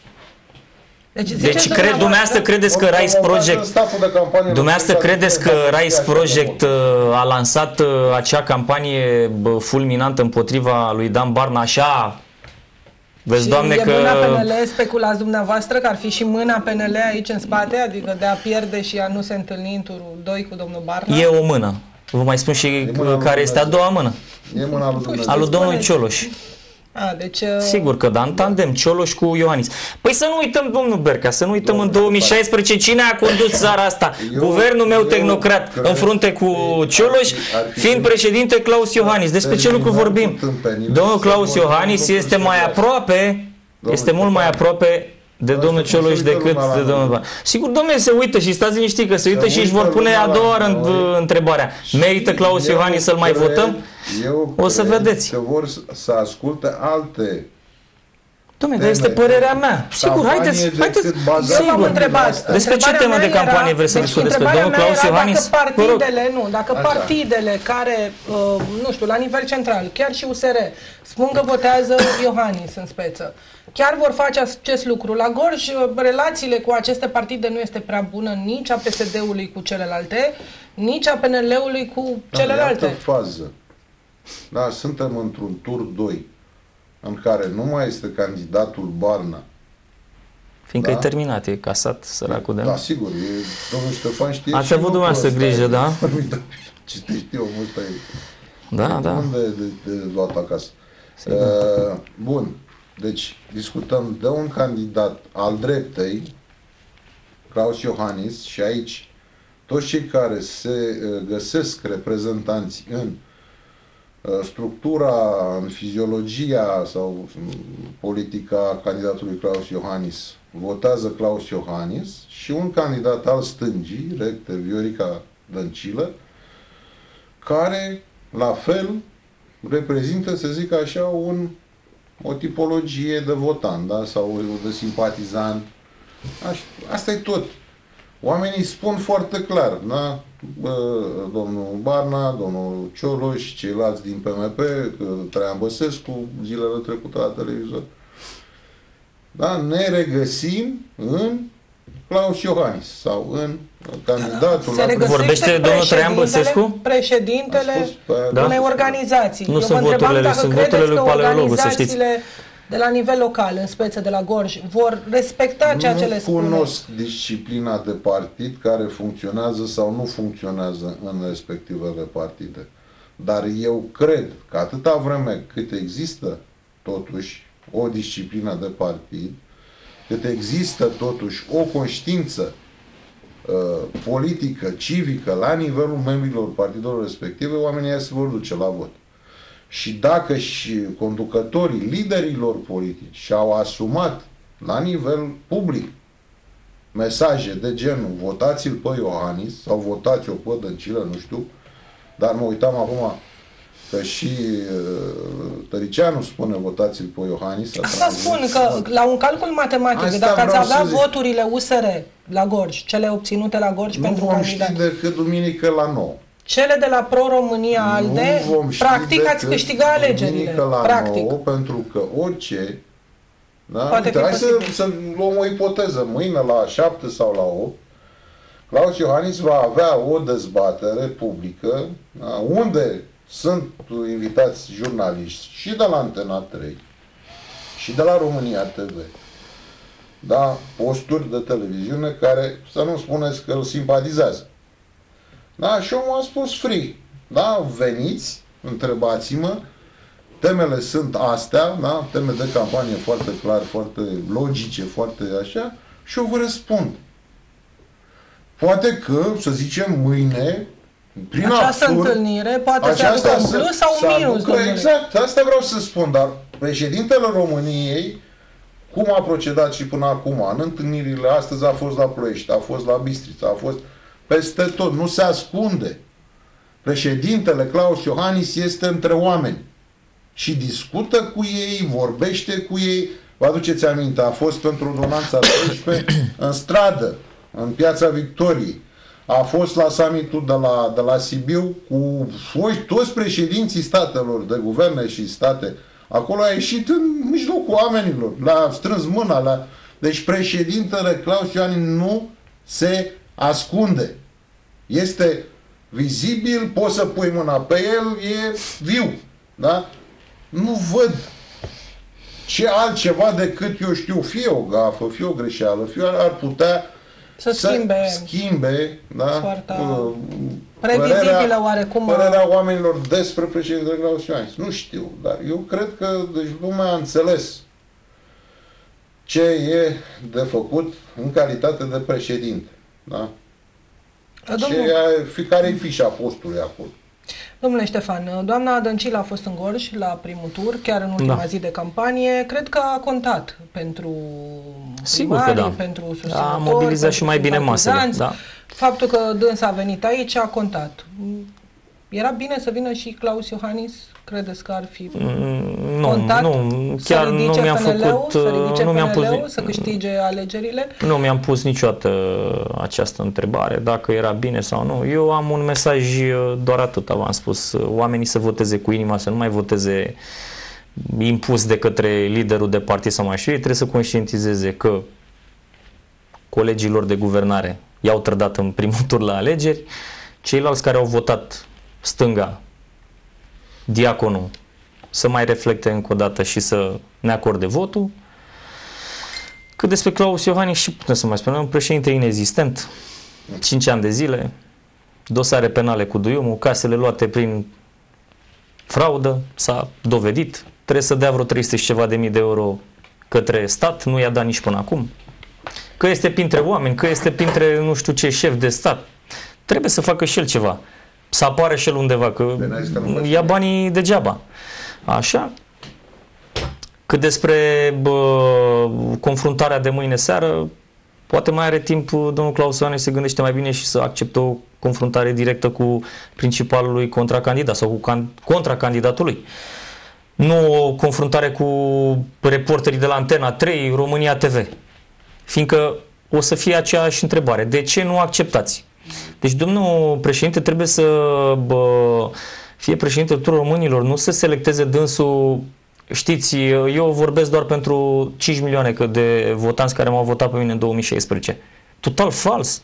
Deci dumneavoastră credeți că Rise Project dumneavoastră credeți că Rise Project a lansat acea campanie fulminantă împotriva lui Dan Barna așa? Vezi, și Doamne, e că... mâna PNL, speculați dumneavocare că ar fi și mâna PNL aici în spate, adică de a pierde și a nu se întâlni în turul 2 cu domnul Barna? E o mână. Vă mai spun și care este a doua mână. E mâna lui Dumnezeu. A lui domnului Cioloș. Deci, sigur că da, în tandem, Cioloș cu Iohannis. Păi să nu uităm, domnul Berca, să nu uităm în 2016 cine a condus țara asta. Guvernul meu tehnocrat în frunte cu Cioloș, fiind președinte Claus Iohannis. Despre ce lucru vorbim? Domnul Claus Iohannis este mai aproape, este mult mai aproape de domnul Cioloș decât de domnul Barna. Sigur, domnule, se uită și stați liniștiți că se uită și își vor pune a doua oară întrebarea. Merită Claus Iohannis să-l mai votăm? O să vedeți. Că vor să asculte alte. Dom'le, dar este părerea mea. Sigur, haideți. Sigur. Despre ce temă de campanie vreți să discutați? Despre domnul Claus Iohannis? Dacă partidele care, nu știu, la nivel central, chiar și USR, spun că votează Iohannis în speță, chiar vor face acest lucru. La Gorj, relațiile cu aceste partide nu este prea bună nici a PSD-ului cu celelalte, nici a PNL-ului cu celelalte. E altă fază. Da, suntem într-un tur 2 în care nu mai este candidatul Barna. Fiindcă e terminat, e casat săracul de... Da, sigur, domnul Ștefan știe. Ați avut dumneavoastră grijă, da? Știu, ăsta e. Da. Unde de luat acasă? Bun, deci discutăm de un candidat al dreptei, Claus Iohannis, și aici toți cei care se găsesc reprezentanți în structura, în fiziologia sau politica candidatului Claus Iohannis votează Claus Iohannis și un candidat al stângii, recte Viorica Dăncilă, care la fel reprezintă, să zic așa, o tipologie de votant, da? Sau de simpatizant. Asta e tot. Oamenii spun foarte clar, da? Domnul Barna, domnul Cioloș, ceilalți din PMP, Traian Băsescu, zilele trecute la televizor. Da? Ne regăsim în Claus Iohannis sau în candidatul... Vorbește domnul Traian Băsescu? Președintele unei organizații. Nu sunt voturile, sunt voturile lui Paleologu, să știți. De la nivel local, în speță de la Gorj, vor respecta ceea ce le spune. Nu cunosc disciplina de partid care funcționează sau nu funcționează în respectivele partide. Dar eu cred că atâta vreme cât există totuși o disciplină de partid, cât există totuși o conștiință politică, civică, la nivelul membrilor partidelor respective, oamenii se vor duce la vot. Și dacă și conducătorii, liderilor politici și-au asumat la nivel public mesaje de genul votați-l pe Iohannis sau votați-o pe Dăncilă, nu știu, dar mă uitam acum că și Tăricianu spune votați-l pe Iohannis. Asta spun, că la un calcul matematic, dacă ați avea voturile USR la Gorj, cele obținute la Gorj pentru candidat. Nu vom ști decât duminică la 9. Cele de la Pro-România ALDE, practic ați câștigat alegerile. Practic. 9, pentru că orice... Da? Uite, hai să luăm o ipoteză. Mâine la 7 sau la 8, Claus Iohannis va avea o dezbatere publică, da? Unde sunt invitați jurnaliști și de la Antena 3 și de la România TV. Da? Posturi de televiziune care, să nu spuneți că îl simpatizează. Da? Și omul a spus free. Da? Veniți, întrebați-mă, temele sunt astea, da? Teme de campanie foarte clar, foarte logice, foarte așa, și eu vă răspund. Poate că, să zicem, mâine, prin această absurd, întâlnire poate să aducă un plus sau un minus. Exact, asta vreau să spun, dar președintele României, cum a procedat și până acum, în întâlnirile, astăzi a fost la Ploiești, a fost la Bistrița, a fost peste tot, nu se ascunde. Președintele Claus Iohannis este între oameni și discută cu ei, vorbește cu ei. Vă aduceți aminte, a fost pentru ordonanța 12 în stradă, în Piața Victoriei. a fost la summitul de la Sibiu cu toți președinții statelor de guverne și state. Acolo a ieșit în mijlocul oamenilor, l-a strâns mâna. Deci președintele Claus Iohannis nu se ascunde. Este vizibil, poți să pui mâna pe el, e viu. Da? Nu văd ce altceva decât, eu știu, fie o gafă, fie o greșeală, fie ar putea să schimbe da? Previzibilă oarecum părerea oamenilor despre președintele Claus Iohannis. Nu știu, dar eu cred că deci, lumea a înțeles ce e de făcut în calitate de președinte. Da? Care e fișa postului acolo. Domnule Ștefan, doamna Dăncilă a fost în Gorj la primul tur, chiar în ultima zi de campanie. Cred că a contat pentru primari, pentru susținători, a mobilizat și mai bine masele. Da. Faptul că dânsa a venit aici a contat. Era bine să vină și Claus Iohannis? Credeți că ar fi contat? Nu, chiar nu mi-am făcut... să câștige alegerile? Nu mi-am pus niciodată această întrebare, dacă era bine sau nu. Eu am un mesaj doar atât, v-am spus. Oamenii să voteze cu inima, să nu mai voteze impus de către liderul de partid sau mai știu. Ei trebuie să conștientizeze că colegilor de guvernare i-au trădat în primul tur la alegeri, ceilalți care au votat stânga, diaconul, să mai reflecte încă o dată și să ne acorde votul. Cât despre Claus Iohannis, și putem să mai spunem, un președinte inexistent, 5 ani de zile, dosare penale cu duiumul, casele luate prin fraudă, s-a dovedit, trebuie să dea vreo 300 și ceva de mii de euro către stat, nu i-a dat nici până acum. Că este printre oameni, că este printre nu știu ce șef de stat, trebuie să facă și el ceva. Să apară și el undeva, că ia banii degeaba. Așa. Cât despre confruntarea de mâine seară, poate mai are timp domnul Claus Iohannis, se gândește mai bine și să accepte o confruntare directă cu principalului contracandidat sau cu contracandidatului. Nu o confruntare cu reporterii de la Antena 3, România TV. Fiindcă o să fie aceeași întrebare. De ce nu acceptați? Deci domnul președinte trebuie să fie președinte tuturor românilor, nu să selecteze dânsul. Știți, eu vorbesc doar pentru 5 milioane de votanți care m-au votat pe mine în 2016. Total fals.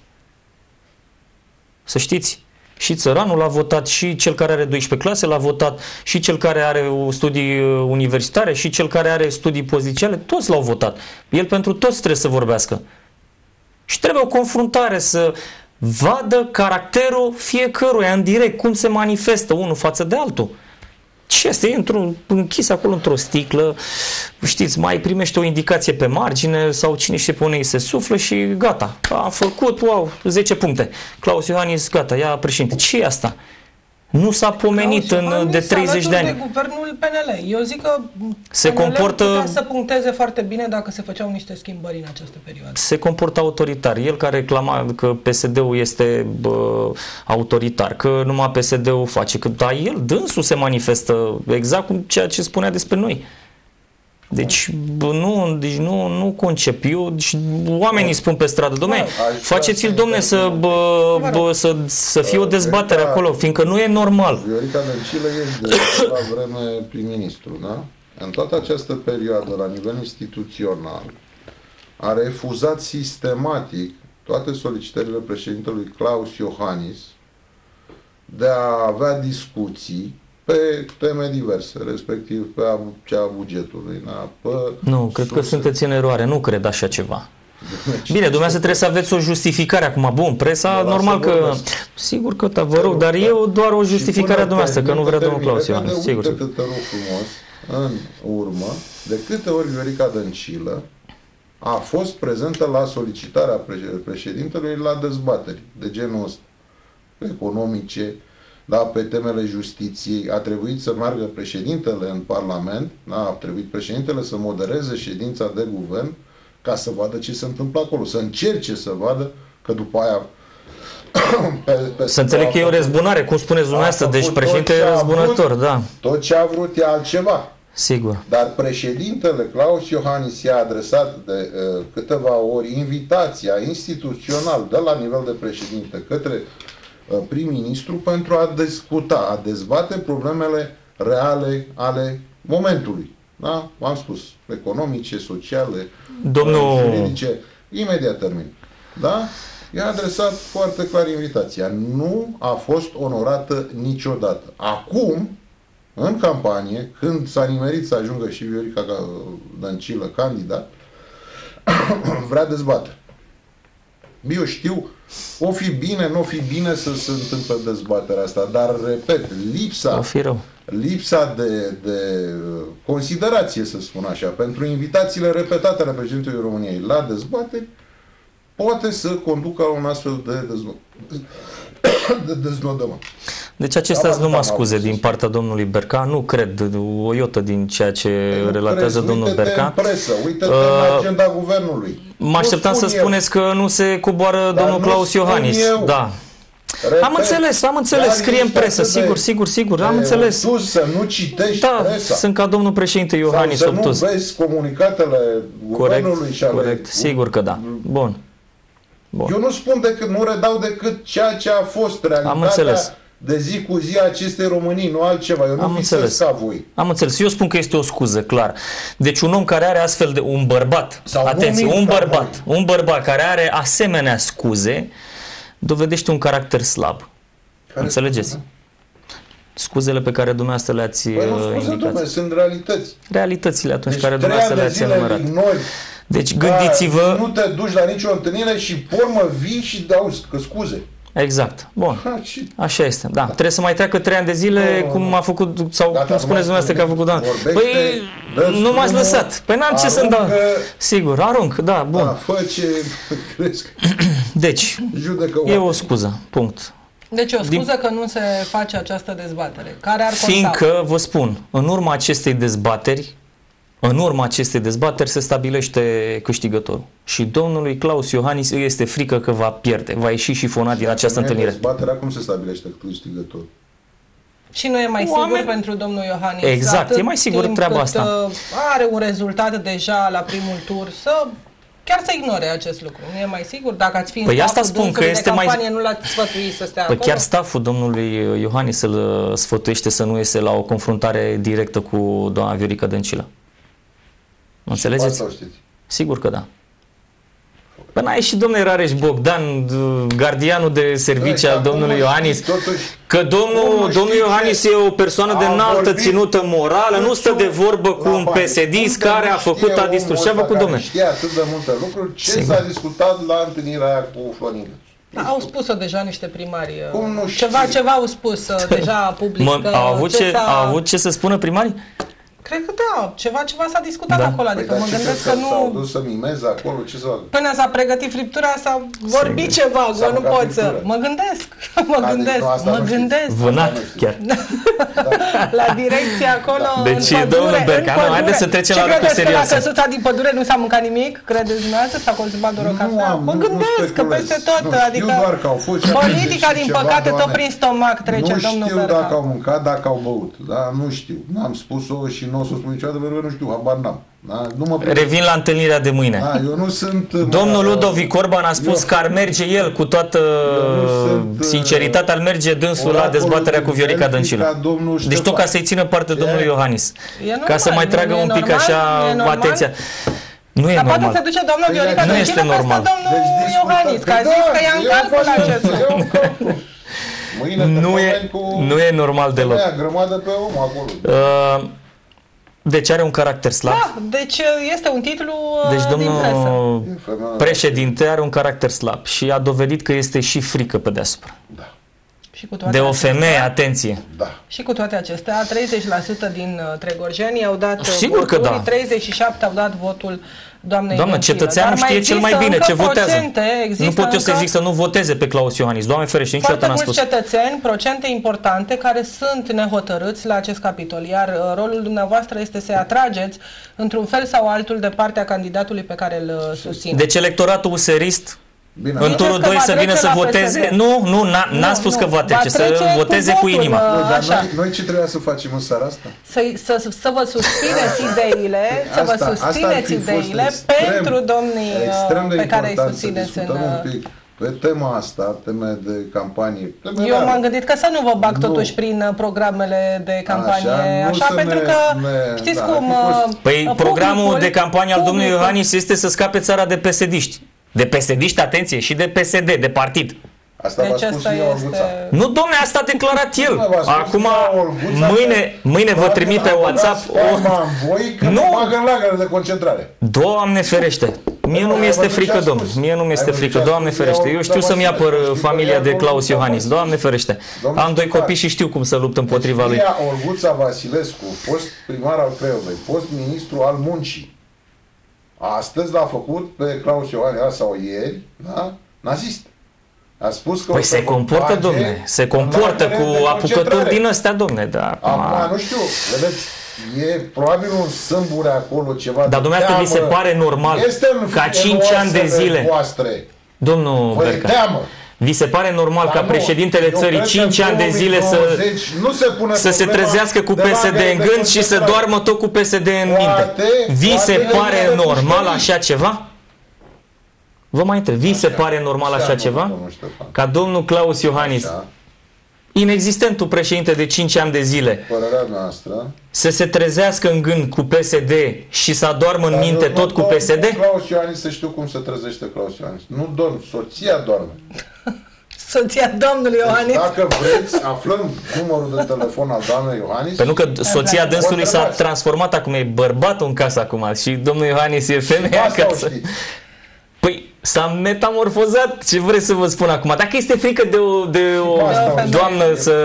Să știți. Și țăranul l-a votat, și cel care are 12 clase l-a votat, și cel care are studii universitare, și cel care are studii pozițiale, toți l-au votat. El pentru toți trebuie să vorbească. Și trebuie o confruntare, să vadă caracterul fiecăruia în direct, cum se manifestă unul față de altul. Ce este închis acolo într-o sticlă, știți, mai primește o indicație pe margine sau cine știe pe unde îi se suflă și gata. A făcut, wow, 10 puncte. Claus Iohannis, gata, ia președinte. Ce e asta? Nu s-a pomenit de 30 de ani. De guvernul PNL. Eu zic că se comportă, putea să puncteze foarte bine dacă se făceau niște schimbări în această perioadă. Se comportă autoritar. El care reclama că PSD-ul este autoritar, că numai PSD-ul face, că da, el dânsul se manifestă exact cum ceea ce spunea despre noi. Deci nu concep. Eu, oamenii spun pe stradă, dom'le, faceți-l, dom'le, să fie o dezbatere acolo, fiindcă nu e normal. Viorica Dăncilă e de la vreme prim-ministru, da? În toată această perioadă, la nivel instituțional, a refuzat sistematic toate solicitările președintelui Claus Iohannis de a avea discuții pe teme diverse, respectiv pe cea a bugetului. Nu, cred că sunteți în eroare, nu cred așa ceva. Bine, dumneavoastră trebuie să aveți o justificare acum. Bun, presa, normal că... Sigur că, vă rog, dar e doar o justificare a dumneavoastră, că nu vrea domnul Claus Iohannis. Sigur. Te rog frumos, în urmă, de câte ori Viorica Dăncilă a fost prezentă la solicitarea președintelui la dezbateri de genul ăsta, economice, da, pe temele justiției, a trebuit să meargă președintele în Parlament, da, a trebuit președintele să modereze ședința de guvern ca să vadă ce se întâmplă acolo, să încerce să vadă că după aia să înțeleg că e o răzbunare, cum spuneți dumneavoastră, deci președintele e răzbunător, da. Tot ce a vrut e altceva. Sigur. Dar președintele Claus Iohannis i-a adresat de câteva ori invitația instituțional de la nivel de președinte către prim-ministru pentru a discuta, a dezbate problemele reale momentului. Da? V-am spus, economice, sociale, juridice, imediat termin. Da? I-a adresat foarte clar invitația. Nu a fost onorată niciodată. Acum, în campanie, când s-a nimerit să ajungă și Viorica Dăncilă candidat, vrea dezbatere. Eu știu, o fi bine, nu o fi bine să se întâmple dezbaterea asta, dar, repet, lipsa de considerație, să spun așa, pentru invitațiile repetate ale președintelui României la dezbateri, poate să conducă la un astfel de deznodământ. Deci acestea sunt numai scuze din partea domnului Berca. Nu cred o iotă din ceea ce relatează domnul Berca. Uite-te în agenda guvernului. Mă așteptam să spuneți că nu se coboară domnul Claus Iohannis. Da. Repet, am înțeles, scrie în presă, sigur, am înțeles. Tu să nu citești presa. Sunt ca domnul președinte Iohannis obtuz. Să nu vezi comunicatele guvernului și ale... Corect, sigur că da. Bun. Eu nu spun decât, nu redau decât ceea ce a fost realitatea de zi cu zi a acestei Românii, nu altceva. Eu nu visez ca voi. Am înțeles. Eu spun că este o scuză, clar. Deci un om care are astfel de... Un bărbat, atenție, un bărbat care are asemenea scuze dovedește un caracter slab. Înțelegeți? Scuzele pe care dumneavoastră le-ați indicat. Sunt realități. Realitățile atunci care dumneavoastră le-ați enumerat. Deci gândiți-vă... Nu te duci la nicio întâlnire și pe urmă vii și dau scuze. Exact. Bun. Așa este. Da. Trebuie să mai treacă 3 ani de zile cum a făcut, sau cum spuneți dumneavoastră că a făcut doamna. Păi nu m-ați lăsat. Păi n-am ce să-mi dau. Sigur, arunc. Da, bun. Da, fă ce crezi. Deci, e o scuză. Punct. Deci o scuză că nu se face această dezbatere. Care ar conta? Fiindcă, vă spun, în urma acestei dezbateri se stabilește câștigătorul. Și domnului Claus Iohannis îi este frică că va pierde, va ieși șifonat din această întâlnire. Dezbaterea cum se stabilește câștigătorul? Și nu e mai sigur pentru domnul Iohannis? Exact, e mai sigur treaba asta. Are un rezultat deja la primul tur, chiar să ignore acest lucru. Nu e mai sigur? Dacă ați fi în staful de campanie, nu l-ați sfătuit să stea acolo? Chiar staful domnului Iohannis îl sfătuiește să nu iese la o confruntare directă cu doamna Viorica Dăncilă. Înțelegeți? Sigur că da. Până a ieșit domnul Rareș Bogdan, gardianul de servicii al domnului Iohannis, că domnul Iohannis e o persoană de înaltă ținută morală, nu stă de vorbă cu un PSD-ist care a făcut, a distrus. Ce a făcut, domnule? Știe atât de multe lucruri. Ce s-a discutat la întâlnirea aia cu Florin? Au spus-o deja niște primari. Ceva au spus deja public. Au avut ce să spună primarii? Cred că da, ceva s-a discutat acolo, adică mă gândesc că nu... S-au dus să mimeze acolo, ce să facă? Până s-a pregătit friptura, s-a vorbit ceva, că nu pot să... Mă gândesc. Vânat, chiar. La direcție acolo, deci, domnul Bercanu, haideți să trecem la lucruri serioase. Ce credeți că la căsuța din pădure nu s-a mâncat nimic? Credeți dumneavoastră? S-a consumat doar o cafea? Mă gândesc că peste tot, adică... Politica, din păcate, tot prin stomac trece, domnul Bercanu. Nu știu dacă au mâncat, dacă au băut. Nu știu. N-am spus-o și nu o să spun niciodată, pentru că nu știu, habar n-am. Revin la întâlnirea de mâine. Eu nu sunt... Domnul Ludovic Orban a spus că ar merge el cu toată sinceritatea, ar merge dânsul la dezbaterea cu Viorica Dăncilă. Deci tot ca să-i țină parte domnului Iohannis. Ca să mai tragă un pic așa atenția. Nu e normal. Poate se duce domnul Viorica Dăncilă peste domnul Iohannis, că a zis că ia în calcul acest lucru. Nu e normal deloc. Grămadă pe om acolo. Deci are un caracter slab. Da, deci este un titlu din presă. Deci domnul președinte are un caracter slab și a dovedit că este și frică pe deasupra. Da. Și cu toate de o femeie, atenție. Da. Și cu toate acestea, 30% din tregorjeni au dat sigur votul, că da. 37% au dat votul doamnei Doamnă, Dăncilă. cetățeanul știe cel mai bine ce votează. Nu pot eu să zic să nu voteze pe Claus Iohannis. Doamne ferește, niciodată n-am spus. Foarte mulți cetățeni, procente importante, care sunt nehotărâți la acest capitol, iar rolul dumneavoastră este să-i atrageți într-un fel sau altul de partea candidatului pe care îl susține. Deci electoratul userist Bine. În turul 2 să vină să voteze. Nu, n-am spus că va trece, să voteze cu inima. Dar noi ce trebuia să facem în seara asta? Să vă susțineți ideile, să vă susțineți ideile pentru domnii pe care îi susțineți în... Pe tema asta, teme de campanie. Eu m-am gândit că să nu vă bag totuși prin programele de campanie, așa pentru că știți cum... Păi programul de campanie al domnului Iohannis este să scape țara de PSD-ști. De PSD-ști, atenție, și de PSD, de partid. Asta v-a spus și Olguța. Nu, domne, asta a declarat el. Acum, mâine vă trimit pe WhatsApp Nu bagă în lagăre de concentrare. Doamne ferește. Mie nu mi-este frică, domnule. Mie nu mi-este frică, Doamne ferește. Eu știu să-mi apăr familia de Claus Iohannis. Doamne ferește. Am 2 copii și știu cum să lupt împotriva lui. Olguța Vasilescu, fost primar al Craiovei, fost ministru al muncii. Astăzi l-a făcut pe Claus Iohannis, sau ieri, da? Nazist. A spus că păi se comportă, domne, se comportă cu apucături din ăstea, domne, da. Acum, nu știu, vedeți, e probabil un sâmbure acolo, ceva. Dar dumneavoastră vi se pare normal ca 5 ani de zile, domnul Berca, vi se pare normal ca președintele țării 5 ani de zile să se trezească cu PSD în gând și să doarmă tot cu PSD în minte? Vi se pare normal așa ceva? Vă mai întreb, vi se pare normal așa ceva? Ca domnul Claus Iohannis, inexistentul președinte de 5 ani de zile, să se trezească în gând cu PSD și să adormă în minte tot cu PSD? Claus Iohannis, să știu cum se trezește Claus Iohannis. Nu dorm, soția doarme. Soția domnului Iohannis. Deci dacă vreți, aflăm numărul de telefon al doamnei Iohannis. Pentru că soția dânsului s-a transformat acum, e bărbatul în casă acum și domnul Iohannis e femeia acasă. Păi s-a metamorfozat, ce vreți să vă spun acum? Dacă este frică de o doamnă,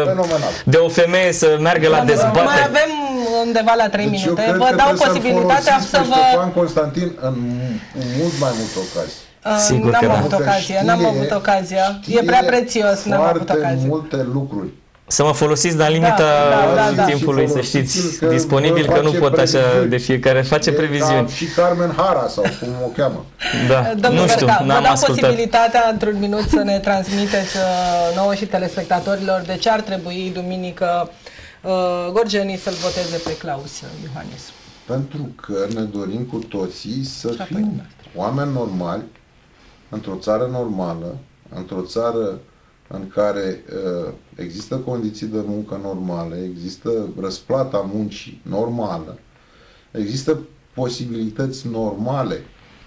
de o femeie să meargă la dezbatere. Mai avem undeva la 3 minute. Vă dau posibilitatea să vă... Ștefan Constantin în mult mai multe ocazii. N-am avut ocazia. E prea prețios, n-am avut ocazia. Foarte multe lucruri. Să mă folosiți, dar limita timpului, să știți, disponibil, că nu pot așa de fiecare, face previziuni. Și Carmen Hara, sau cum o cheamă. Da, nu știu, n-am ascultat. Vă dau posibilitatea, într-un minut, să ne transmiteți nouă și telespectatorilor de ce ar trebui duminică gorjenii să-l voteze pe Claus Iohannis. Pentru că ne dorim cu toții să fim oameni normali, într-o țară normală, într-o țară în care există condiții de muncă normale, există răsplata muncii normală, există posibilități normale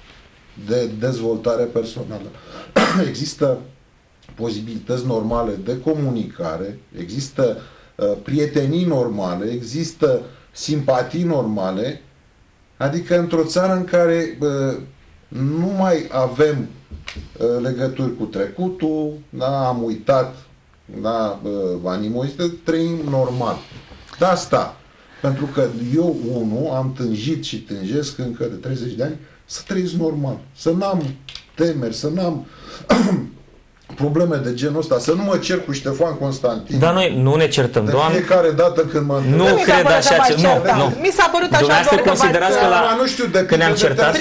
de dezvoltare personală, există posibilități normale de comunicare, există prietenii normale, există simpatii normale, adică într-o țară în care nu mai avem legături cu trecutul, da, am uitat, da, animozitate, trăim normal. De asta, pentru că eu, unul, am tânjit și tânjesc încă de 30 de ani să trăiesc normal, să n-am temeri, să n-am probleme de genul ăsta, să nu mă cer cu Ștefan Constantin. Dar noi nu ne certăm, Doamne. De fiecare dată când mă întâlnesc. Nu cred așa ceva. Nu. Mi s-a părut așa doar că considerați că ne-am certat?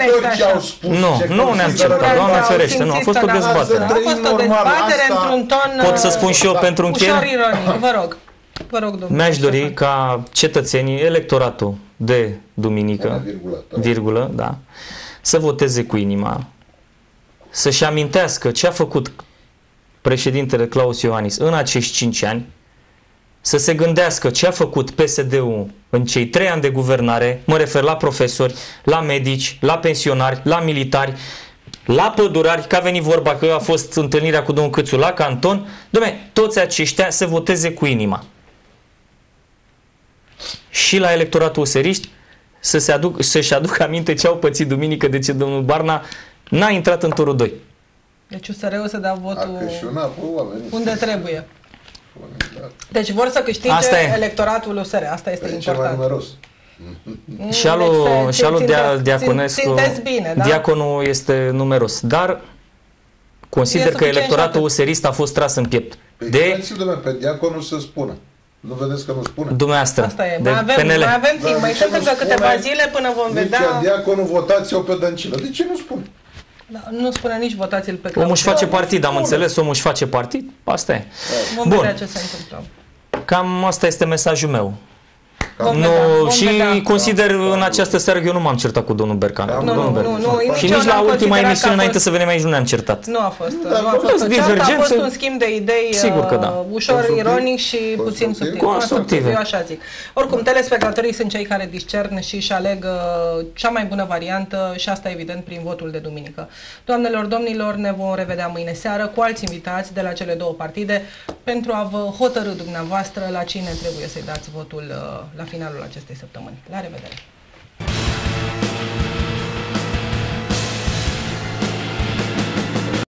Nu ne-am certat, Doamne ferește, nu, a fost o dezbatere. A fost o dezbatere într-un ton... Pot să spun și eu pentru încheiere? Ușor ironic, vă rog. Vă rog, domnule. Mi-aș dori ca cetățenii, electoratul de duminică, virgulă, da, să voteze cu inima, să-și amintească ce a făcut președintele Claus Iohannis în acești 5 ani, să se gândească ce a făcut PSD-ul în cei 3 ani de guvernare, mă refer la profesori, la medici, la pensionari, la militari, la pădurari, că a venit vorba că a fost întâlnirea cu domnul Câțu la Canton, dom'le, toți aceștia să voteze cu inima. Și la electoratul useriști să-și aducă aminte ce au pățit duminică, de ce domnul Barna n-a intrat în turul 2. Deci USR-ul să dea votul unde trebuie. Deci vor să câștige electoratul USR. Asta este important. Și alu Diaconescu, Diaconul este numeros. Dar consider că electoratul userist a fost tras în piept. Pe Diaconul să spună. Nu vedeți că nu spune? Dumneavoastră. Asta e. Mai avem timp. Mai sunt încă câteva zile până vom vedea. Diaconul votați-o pe Dăncilă. De ce nu spune? Da, nu spune nici votați-l pe Claudiu. Omul își face partid, am înțeles, omul își face partid, asta e. Vom vedea ce se întâmplă. Cam asta este mesajul meu. Și vedea. consider în această seară că eu nu m-am certat cu domnul Bercan. Nu, și nici la ultima emisiune înainte să venim aici nu ne-am certat. Nu a fost. Nu a fost divergență. A fost un schimb de idei sigur că da. ușor ironic și puțin subtil. Constructiv. Eu așa zic. Oricum, telespectatorii sunt cei care discern și își aleg cea mai bună variantă și asta evident prin votul de duminică. Doamnelor, domnilor, ne vom revedea mâine seară cu alți invitați de la cele două partide pentru a vă hotărî dumneavoastră la cine trebuie să-i dați votul la finalul acestei săptămâni. La revedere!